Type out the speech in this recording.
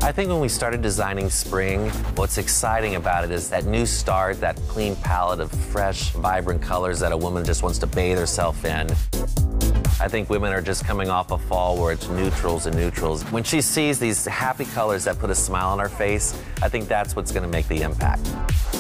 I think when we started designing spring, what's exciting about it is that new start, that clean palette of fresh, vibrant colors that a woman just wants to bathe herself in. I think women are just coming off a fall where it's neutrals and neutrals. When she sees these happy colors that put a smile on her face, I think that's what's going to make the impact.